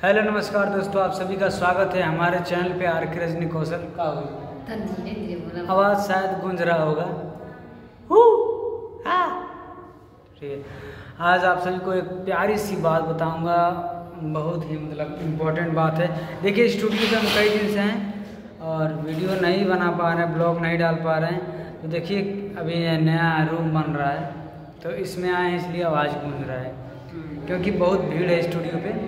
Hello नमस्कार दोस्तों, आप सभी का स्वागत है हमारे चैनल पे आर.के. रजनी कौशल का हुई आवाज़ शायद गूंज रहा होगा। ठीक है, आज आप सभी को एक प्यारी सी बात बताऊंगा, बहुत ही इम्पोर्टेंट बात है। देखिए, स्टूडियो पे हम कई दिन से हैं और वीडियो नहीं बना पा रहे हैं, ब्लॉग नहीं डाल पा रहे हैं। तो देखिए, अभी नया रूम बन रहा है तो इसमें आए हैं, इसलिए आवाज़ गूंज रहा है क्योंकि बहुत भीड़ है स्टूडियो पे,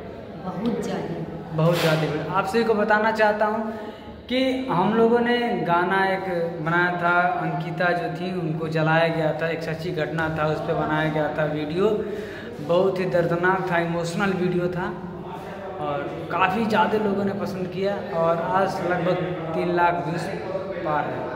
बहुत ज़्यादा भीड़। आप सभी को बताना चाहता हूँ कि हम लोगों ने गाना एक बनाया था, अंकिता जो थी उनको जलाया गया था, एक सच्ची घटना था, उस पर बनाया गया था वीडियो। बहुत ही दर्दनाक था, इमोशनल वीडियो था और काफ़ी ज़्यादा लोगों ने पसंद किया और आज लगभग 3 लाख व्यूज़ पार है।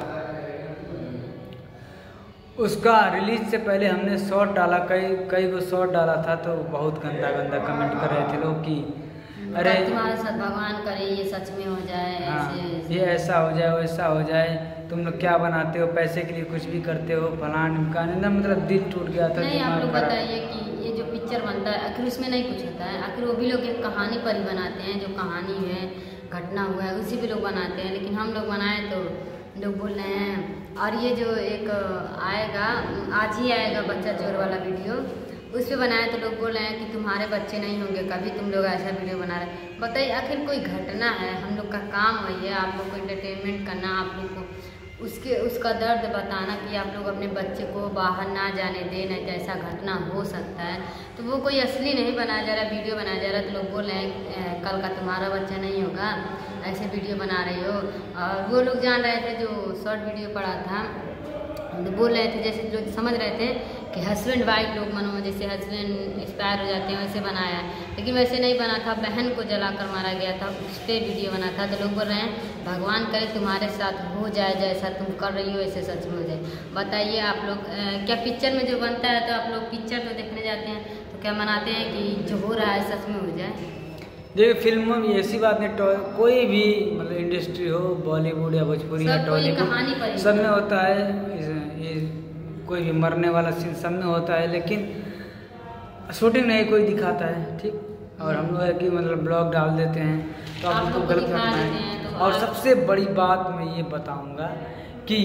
उसका रिलीज से पहले हमने शॉर्ट डाला, कई को शॉर्ट डाला था, तो बहुत गंदा कमेंट कर रहे थे लोग कि अरे तुम्हारे साथ भगवान करे ये सच में हो जाए, ऐसे ये ऐसा हो जाए, वैसा हो जाए, तुम लोग क्या बनाते हो, पैसे के लिए कुछ भी करते हो, फलान ढिमकान, एकदम मतलब दिल टूट गया था। नहीं, आप लोग बताइए कि ये जो पिक्चर बनता है आखिर उसमें नहीं कुछ होता है, आखिर वो भी लोग एक कहानी पर ही बनाते हैं, जो कहानी है, घटना हुआ है उसी पे लोग बनाते हैं। लेकिन हम लोग बनाए तो लोग बोल रहे हैं। और ये जो एक आएगा, आज ही आएगा बच्चा चोर वाला वीडियो, उस पर बनाए तो लोग बोल रहे हैं कि तुम्हारे बच्चे नहीं होंगे कभी, तुम लोग ऐसा वीडियो बना रहे हैं। बताइए, आखिर कोई घटना है, हम लोग का काम वही है, आप लोग को एंटरटेनमेंट करना, आप लोग को उसका दर्द बताना कि आप लोग अपने बच्चे को बाहर ना जाने दें, नहीं तो ऐसा घटना हो सकता है। तो वो कोई असली नहीं बनाया जा रहा, वीडियो बनाया जा रहा, तो लोग बोल रहे हैं कल का तुम्हारा बच्चा नहीं होगा, ऐसे वीडियो बना रही हो। और वो लोग जान रहे थे, जो शॉर्ट वीडियो पड़ा था, तो बोल रहे थे, जैसे लोग समझ रहे थे कि हस्बैंड वाइफ लोग मनो, जैसे हस्बैंड एक्सपायर हो जाते हैं वैसे बनाया है, लेकिन वैसे नहीं बना था। बहन को जलाकर मारा गया था, उस पर वीडियो बना था। तो लोग बोल रहे हैं भगवान करे तुम्हारे साथ हो जाए, जैसा तुम कर रही हो वैसे सच में हो जाए। बताइए आप लोग, क्या पिक्चर में जो बनता है तो आप लोग पिक्चर तो देखने जाते हैं तो क्या मनाते हैं कि जो हो रहा है सच में हो जाए? देखिए, फिल्मों में ऐसी बात नहीं, कोई भी मतलब इंडस्ट्री हो, बॉलीवुड या भोजपुरी या टॉलीवुड, सब में होता है। ये कोई भी मरने वाला सीन सब में होता है, लेकिन शूटिंग नहीं कोई दिखाता है, ठीक। और हम लोग है कि मतलब ब्लॉग डाल देते हैं तो आप लोग गलत बताएं। और सबसे बड़ी बात मैं ये बताऊंगा कि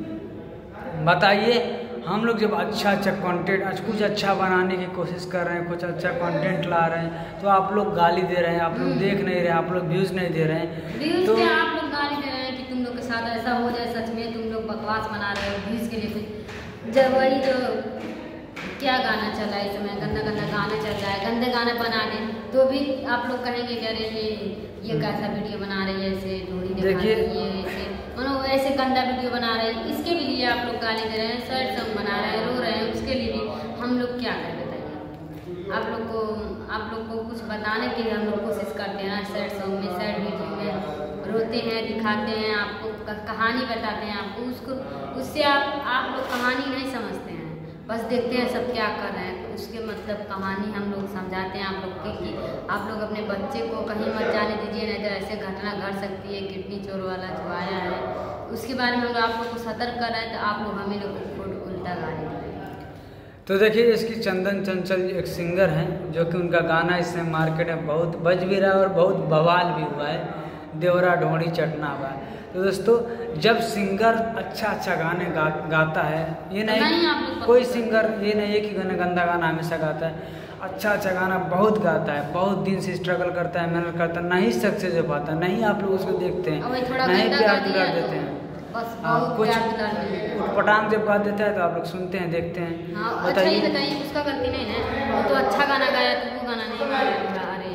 बताइए, हम लोग जब अच्छा कंटेंट, कुछ अच्छा बनाने की कोशिश कर रहे हैं, कुछ अच्छा कंटेंट ला रहे हैं, तो आप लोग गाली दे रहे हैं, आप लोग देख नहीं रहे हैं, आप लोग व्यूज़ नहीं दे रहे हैं। तो आप लोग गाली दे रहे हैं कि तुम लोग के साथ ऐसा हो जाए, सच में तुम लोग बकवास बना रहे हो व्यूज़ के लिए। कुछ जब वही जो क्या गाना चल रहा है इस समय, गंदा गाना चल रहा है, गंदे गाने बना दें तो भी आप लोग कहेंगे कि अरे ये कैसा वीडियो बना रही है, ऐसे ढोड़ी दिखा रही है, ऐसे मतलब ऐसे गंदा वीडियो बना रहे हैं। इसके भी लिए आप लोग गाली दे रहे हैं, सैड सॉन्ग बना रहे हैं, रो रहे हैं, उसके लिए भी हम लोग क्या करें बताइए? आप लोग को कुछ बताने के लिए हम लोग कोशिश करते हैं, सैड सॉन्ग में, सैड वीडियो में रोते हैं, दिखाते हैं, आपको कहानी बताते हैं, आपको उससे आप लोग कहानी नहीं समझते हैं, बस देखते हैं सब क्या कर रहे हैं। उसके मतलब कहानी हम लोग समझाते हैं आप लोग के कि आप लोग अपने बच्चे को कहीं मत जाने दीजिए, नहीं तो ऐसे घटना घट सकती है। किडनी चोर वाला जो आया है उसके बारे में हम लोग आप लोग को सतर्क कर रहे हैं, तो आप लोग हमें लोग को उल्टा गाली दे रहे हैं। तो देखिए, इसकी चंदन चंचल एक सिंगर हैं, जो कि उनका गाना इस समय मार्केट में बहुत बज भी रहा है और बहुत बवाल भी हुआ है, देवरा ढोड़ी चटना हुआ है। तो दोस्तों, जब सिंगर अच्छा गाने गाता है, ये नहीं कोई सिंगर ये नहीं है कि गंदा गाना हमेशा गाता है, अच्छा गाना बहुत गाता है, बहुत दिन से स्ट्रगल करता है, मेहनत करता है, नहीं सक्सेस हो पाता, नहीं आप लोग उसको देखते हैं, नहीं प्यार दुलार देते हैं। कुछ उटपटांग जब गा देता है तो आप लोग सुनते हैं, देखते हैं। बताइए उसका गलती नहीं है, वो तो अच्छा गाना गाया तो वो गाना नहीं गाया, अरे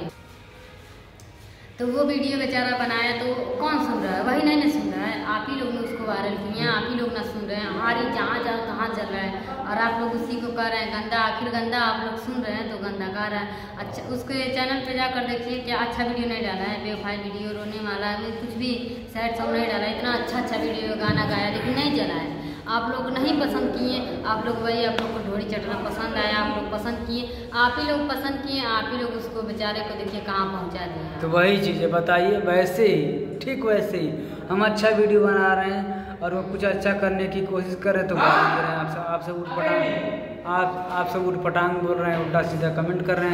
तो वो वीडियो बेचारा बनाया तो कौन सुन रहा है? वही नहीं सुन रहा है, आप ही लोग ने उसको वायरल किए, आप ही लोग ना सुन रहे हैं। हमारी जहाँ कहाँ चल रहा है और आप लोग उसी को कह रहे हैं गंदा। आखिर गंदा आप लोग सुन रहे हैं तो गंदा गा रहा है। अच्छा, उसके चैनल पे जाकर देखिए क्या अच्छा वीडियो नहीं डाला है, बेवफाई वीडियो, रोने वाला, कुछ भी सैड सॉन्ग नहीं डाला, इतना अच्छा वीडियो गाना गाया लेकिन नहीं चला है। आप लोग नहीं पसंद किए, आप लोग वही, आप लोग को ढोड़ी चटना पसंद आया, आप लोग पसंद किए, आप ही लोग पसंद किए, आप ही लोग उसको बेचारे को देखिए कहाँ पहुँचा दिए। तो वही चीज़ है, बताइए, वैसे ही ठीक वैसे ही हम अच्छा वीडियो बना रहे हैं और वो कुछ अच्छा करने की कोशिश कर रहे तो गाली दे रहे हैं, आप सब उठ पटांग बोल रहे हैं, उल्टा सीधा कमेंट कर रहे हैं।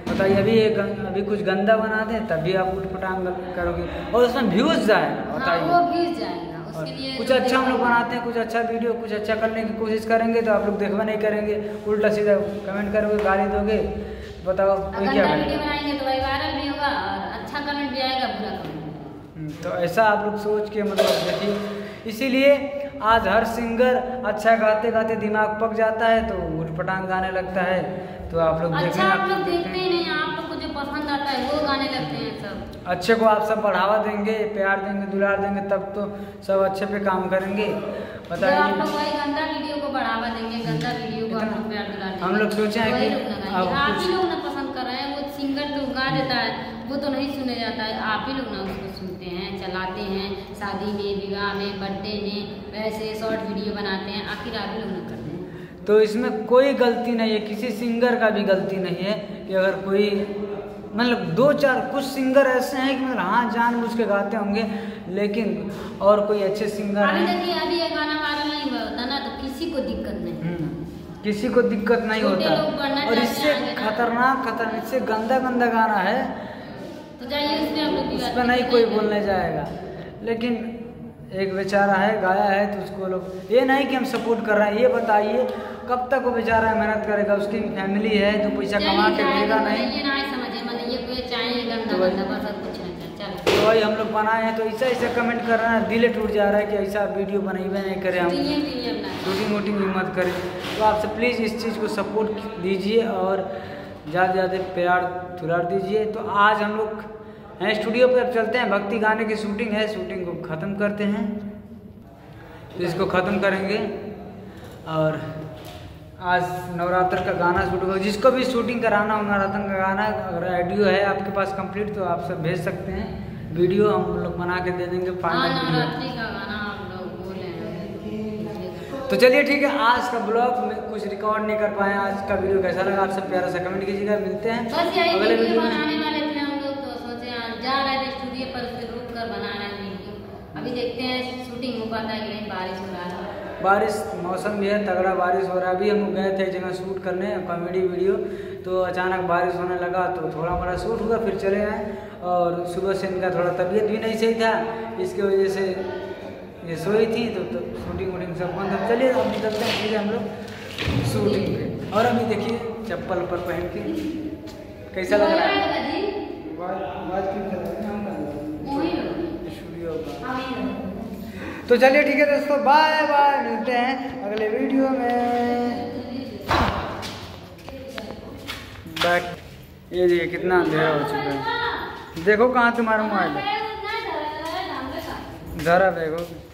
बताइए अभी कुछ गंदा बना दें तभी आप उठपटांग करोगे और उसमें व्यूज जाएगा। बताइए वो व्यूज जाएगा, उसके लिए कुछ अच्छा हम लोग बनाते हैं, कुछ अच्छा वीडियो कुछ अच्छा करने की कोशिश करेंगे तो आप लोग देखवा नहीं करेंगे, उल्टा सीधा कमेंट करोगे, गाली दोगे, बताओ कोई क्या करेगा। वीडियो बनाएंगे तो भाई वायरल भी होगा और अच्छा कमेंट भी आएगा, बुरा कमेंट। तो ऐसा आप लोग सोच के मतलब देखिए, इसीलिए आज हर सिंगर अच्छा गाते गाते दिमाग पक जाता है तो उठपटांग गाने लगता है। तो आप लोग अच्छा आप लोग देखते ही नहीं, आप लोग को जो पसंद आता है वो गाने लगते हैं सब। अच्छे को आप सब बढ़ावा देंगे, प्यार देंगे, दुलार देंगे, तब तो सब अच्छे पे काम करेंगे। बताइए आप लोग वही गंदा वीडियो को बढ़ावा देंगे, गंदा वीडियो को आप लोग प्यार दुलार देंगे। हम लोग सोचे हैं कि आप ही लोग ना पसंद कर रहे हैं, वो सिंगर तो गा देता है वो तो नहीं सुने जाता है, आप ही लोग ना उसको सुनते हैं, चलाते हैं, शादी में, विवाह में, बर्थडे में, वैसे शॉर्ट वीडियो बनाते हैं, आखिर आप ही लोग ना करते हैं। तो इसमें कोई गलती नहीं है, किसी सिंगर का भी गलती नहीं है कि अगर कोई मतलब 2-4 कुछ सिंगर ऐसे हैं कि मतलब हाँ जानबूझ के गाते होंगे, लेकिन और कोई अच्छे सिंगर अभी हैं। देखिए अभी ये गाना वायरल नहीं हुआ होता ना तो किसी को दिक्कत नहीं, किसी को दिक्कत नहीं होता, और इससे खतरनाक इससे गंदा गाना है तो जाइए उसमें आप लोग उस पर नहीं कोई बोलने जाएगा। लेकिन एक बेचारा है गाया है तो उसको लोग, ये नहीं कि हम सपोर्ट कर रहे हैं, ये बताइए कब तक वो बेचारा मेहनत करेगा, उसकी फैमिली है तो पैसा कमा के देगा नहीं। तो वही हम लोग बनाए हैं तो ऐसा कमेंट कर रहे हैं, दिल टूट जा रहा है कि ऐसा वीडियो बनाइए नहीं करें, हम शूटिंग वूटिंग मत करें। तो आपसे प्लीज़ इस चीज़ को सपोर्ट दीजिए और ज़्यादा ज़्यादा प्यार दुलार दीजिए। तो आज हम लोग हैं स्टूडियो पे, अब चलते हैं, भक्ति गाने की शूटिंग है, शूटिंग को ख़त्म करते हैं। तो इसको ख़त्म करेंगे और आज नवरात्र का गाना शूट होगा। जिसको भी शूटिंग कराना हो नवरात्र का गाना, अगर ऑडियो है आपके पास कंप्लीट तो आप सब भेज सकते हैं, वीडियो हम लोग बना के दे देंगे फाइनल। तो चलिए ठीक है, आज का ब्लॉग में कुछ रिकॉर्ड नहीं कर पाए, आज का वीडियो कैसा लगा आप सब प्यारा सा कमेंट कीजिएगा। मिलते हैं अगले वीडियो बनाने वाले थे हम लोग, तो सोचे जा रहे थे स्टूडियो पर, फिर रुक कर बना रहे थे वीडियो। अभी देखते हैं शूटिंग हो पाता है कि नहीं, बारिश हो रहा है, बारिश मौसम भी है, तगड़ा बारिश हो रहा है। अभी हम गए थे एक जगह शूट करने कॉमेडी वीडियो, तो अचानक बारिश होने लगा तो थोड़ा मोड़ा शूट हुआ, फिर चले आए। और सुबह से इनका थोड़ा तबीयत भी नहीं सही था, इसकी वजह से ये सोई थी तो शूटिंग वूटिंग सब बंद। अब चलिए अब निकलते हैं फिर हम लोग शूटिंग पे। और अभी देखिए चप्पल पर पहन के कैसा लग रहा है, स्टूडियो का। तो चलिए ठीक है दोस्तों, बाय बाय, मिलते हैं अगले वीडियो में। बैक ये देखिए कितना अंधेरा हो चुका है, देखो कहाँ तुम्हारा मोबाइल है, जरा देखो।